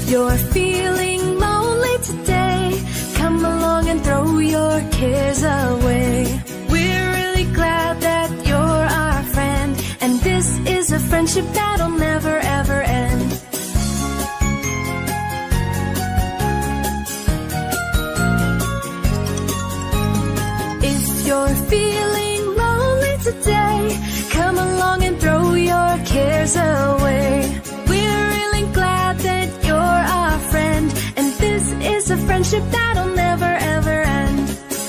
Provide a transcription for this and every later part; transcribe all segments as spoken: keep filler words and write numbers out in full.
you're feeling lonely today, come along and throw your cares away. We're really glad that you're our friend, and this is a friendship that'll never ever end. If you're feeling lonely today, come along and throw your cares away. We're really glad that you're our friend, and this is a friendship that'll never ever end.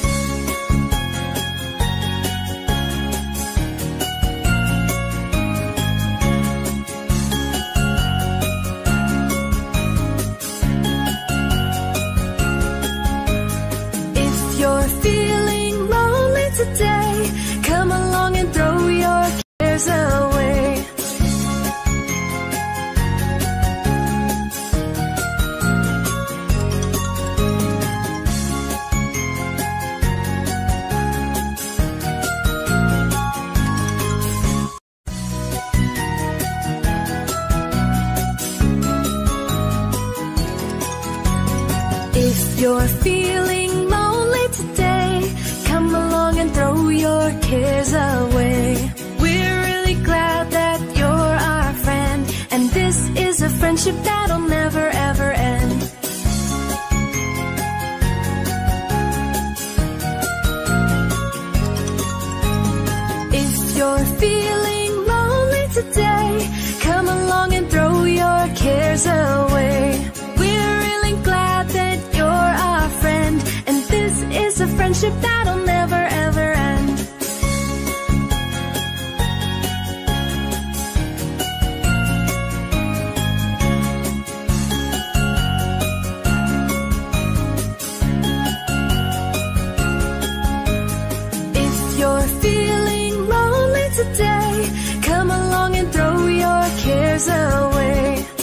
If you're feeling lonely today, come along and throw your cares away. If you're feeling lonely today, come along and throw your cares away. We're really glad that you're our friend, and this is a friendship that'll never ever end. If you're feeling lonely today, come along and throw your cares away. We're really glad that you're our friend, and this is a friendship that'll never ever end. If you're feeling lonely today, come along and throw your cares away.